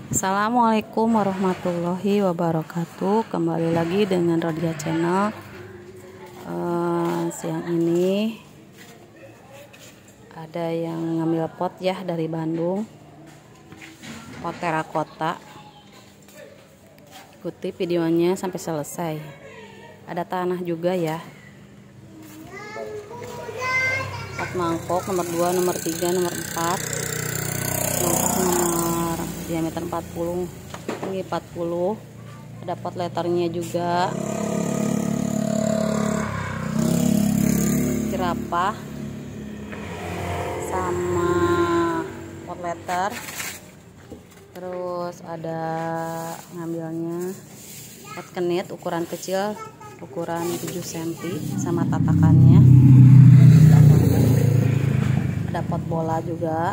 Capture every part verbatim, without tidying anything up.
Assalamualaikum warahmatullahi wabarakatuh. Kembali lagi dengan Rodia Channel. uh, Siang ini ada yang ngambil pot ya dari Bandung, pot terakota. Ikuti videonya sampai selesai. Ada tanah juga ya. Pot mangkok nomor dua, nomor tiga, nomor empat. Mangkok nomor diameter empat puluh, ini empat puluh. Ada pot letternya juga, jerapah sama pot letter. Terus ada ngambilnya pot kenit ukuran kecil, ukuran tujuh sentimeter sama tatakannya. Ada pot bola juga,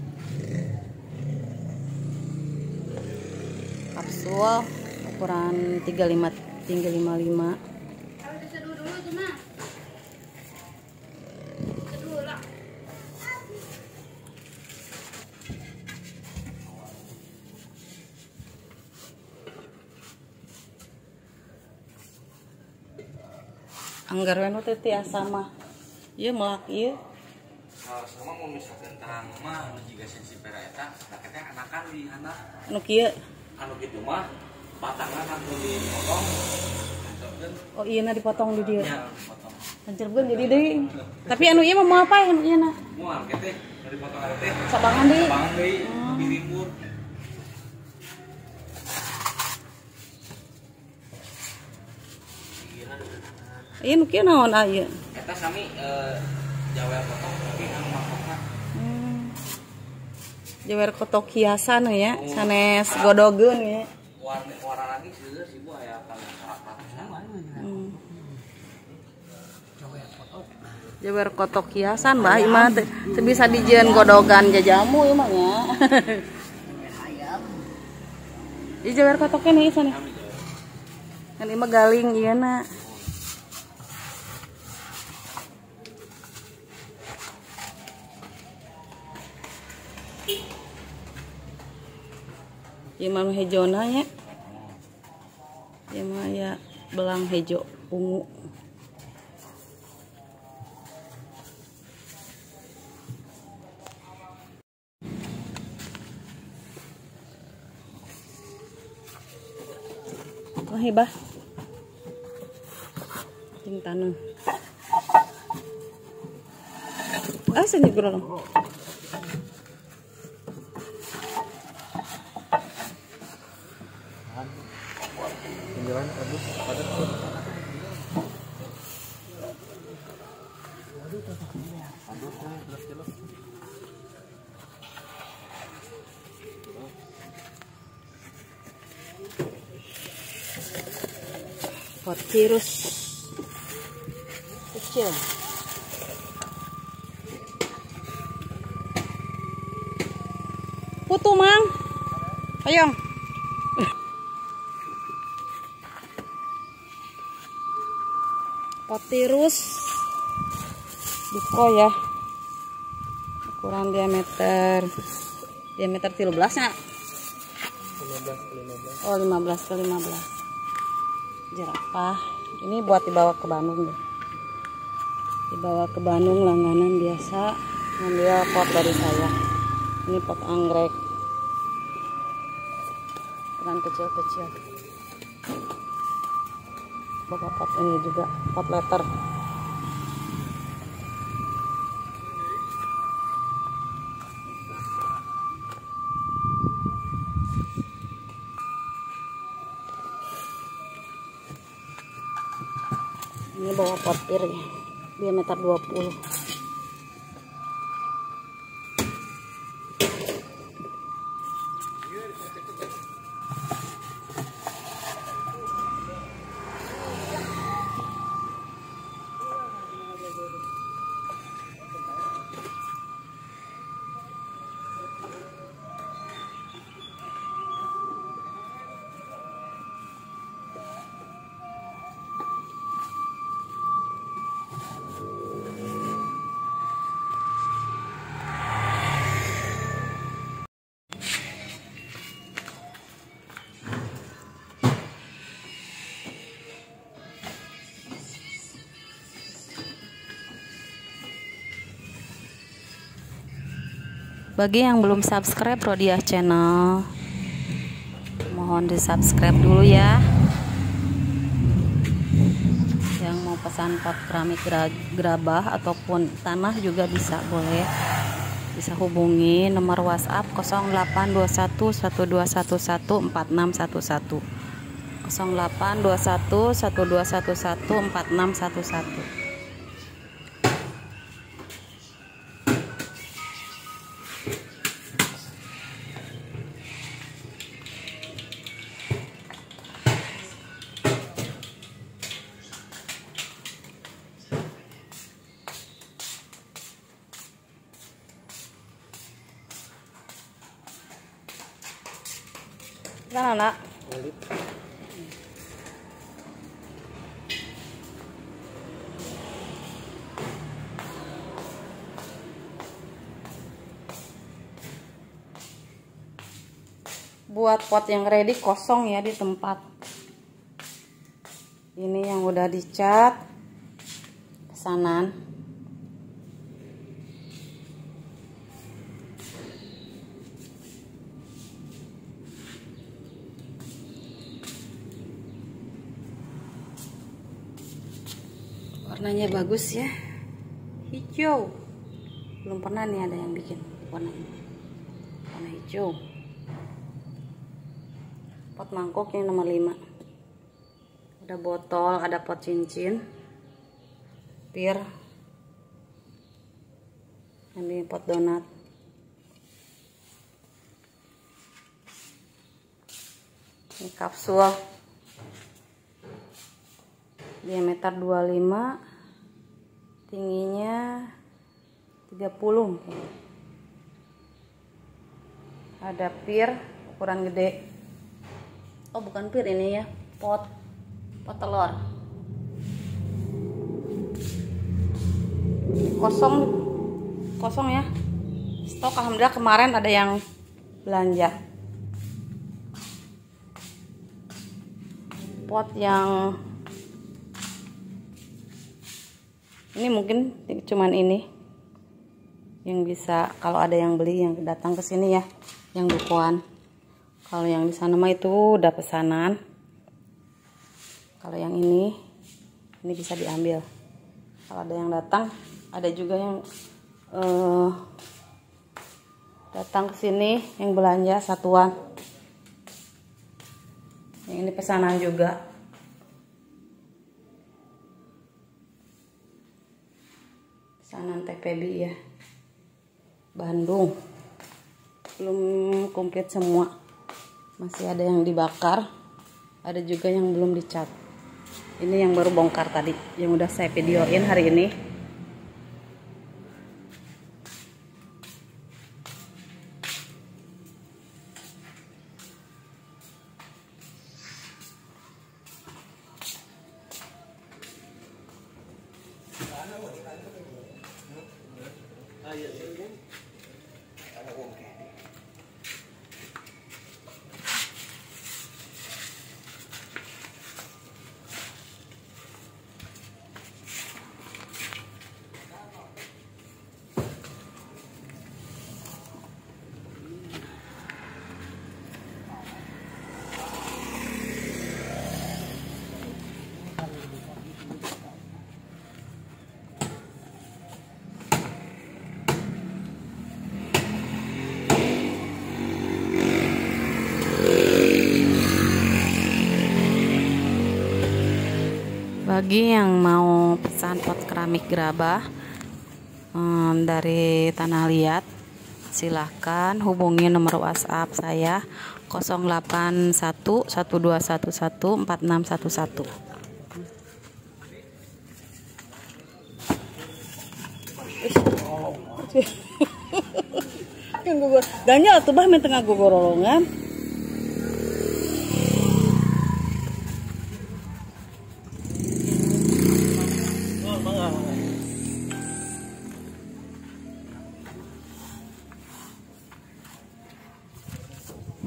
kapsul ukuran tiga puluh lima, tiga lima lima. Anggaran itu tiasa mah ieu melak ieu sama mau misalkan terang mah anu jiga sensi pera eta raketnya anakan di handap anu kieu anu kitu mah batangna kan dipotong. Oh iya na dipotong di dieu Ya dipotong hancurkeun jadi deui. Tapi anu ieu mah mau apa anu ieu na moal teh dari potong ari teh sabangan deui sabangan deui birimbur. ieu nu kieu naon aya Eta sami eh jawer potong tapi anu mangkokna hmm. Jewer kotok hiasan ya, sanes godogeun ya. warna warna lagi sih sih bu aya kali seratus Hmm. Jewer kotok hiasan bah imah teh bisa dijieun godogan jajamu ieu mah nya. Di jewer kotoknya nih sana. Kan imah galing ieu na. Ieu mah hejona ya. Ieu mah ya belang hejo ungu. Wah hebah. Ting taneuh. Ah sini gurang. penjualan aduh padat tuh. Aduh, belas kilo. Pot virus kecil. Putu mang. Ayo. Pot virus duko ya. Ukuran diameter diameter tiga belas ya. lima belas ke lima belas. Oh, lima belas ke lima belas. Jerapah. Ini buat dibawa ke Bandung deh. Dibawa ke Bandung langganan biasa. Ngambil pot dari saya. Ini pot anggrek. Ukuran kecil-kecil. Bawa pot ini juga, pot letter. Ini bawa pot piring diameter dua puluh. Bagi yang belum subscribe Rodiah Channel, mohon di subscribe dulu ya. Yang mau pesan pot keramik gerabah ataupun tanah juga bisa, boleh. Bisa hubungi nomor WhatsApp nol delapan dua satu satu dua satu satu empat enam satu satu, nol delapan dua satu satu dua satu satu empat enam satu satu. Sana nak. Buat pot yang ready kosong ya di tempat. Ini yang udah dicat pesanan. Warnanya bagus ya, hijau. Belum pernah nih ada yang bikin warna ini, warna hijau. Pot mangkok yang nomor lima. Ada botol, ada pot cincin, pir, ini pot donat. Ini kapsul diameter dua puluh lima, tingginya tiga puluh. Ada pir ukuran gede. Oh, bukan pir ini ya, pot pot telur. Kosong kosong ya. Stok alhamdulillah kemarin ada yang belanja. Pot yang ini mungkin cuman ini yang bisa, kalau ada yang beli yang datang ke sini ya, yang dukuan. Kalau yang di sana mah itu udah pesanan. Kalau yang ini ini bisa diambil. Kalau ada yang datang, ada juga yang uh, datang ke sini yang belanja satuan. Yang ini pesanan juga. Pesanan T P B ya, Bandung. Belum komplit semua, masih ada yang dibakar, ada juga yang belum dicat. Ini yang baru bongkar tadi, yang udah saya videoin hari ini. Bagi yang mau pesan pot keramik gerabah um, dari Tanah Liat, silahkan hubungi nomor WhatsApp saya nol delapan satu satu dua satu satu empat enam satu satu. Ganjal tuh bah main tengah gogorolongan.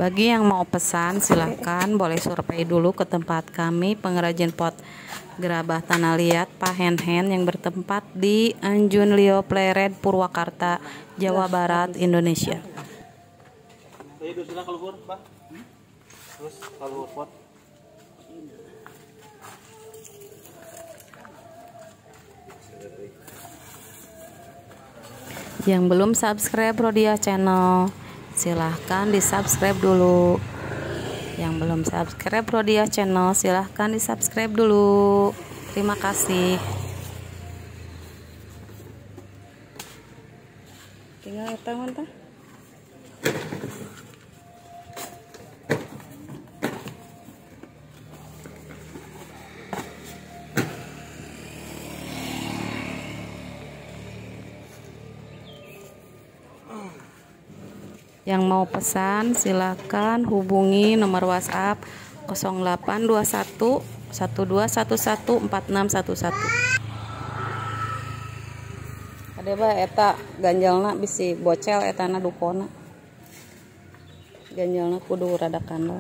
Bagi yang mau pesan silahkan boleh survei dulu ke tempat kami pengrajin pot gerabah tanah liat Pak Hen Hen yang bertempat di Anjun Lio Pleret Purwakarta, Jawa Barat, Indonesia. Yang belum subscribe Rodia Channel, silahkan di subscribe dulu. Yang belum subscribe Rodia Channel, silahkan di subscribe dulu. Terima kasih. Tinggal eta mantah. Yang mau pesan silakan hubungi nomor WhatsApp nol delapan dua satu satu dua satu satu empat enam satu satu. Ada bah eta ganjalna bisi bocel etana dupona. Ganjalna kudu rada kandel.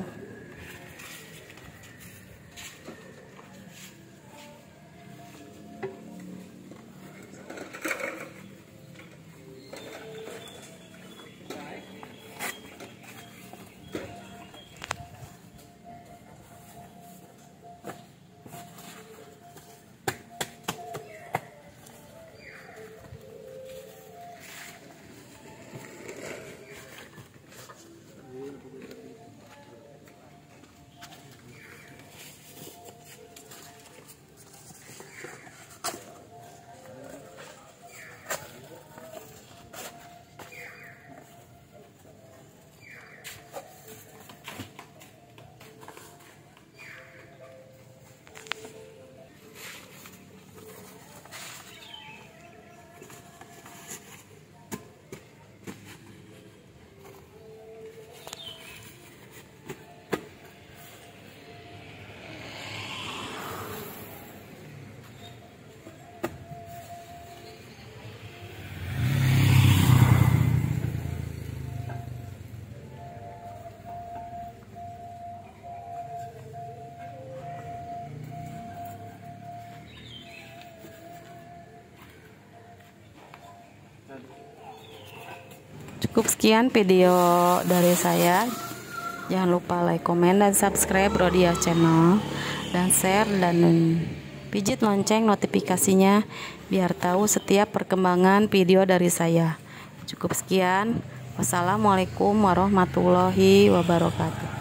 Cukup sekian video dari saya. Jangan lupa like, komen, dan subscribe Rodia Channel, dan share dan pijit lonceng notifikasinya biar tahu setiap perkembangan video dari saya. Cukup sekian. Wassalamualaikum warahmatullahi wabarakatuh.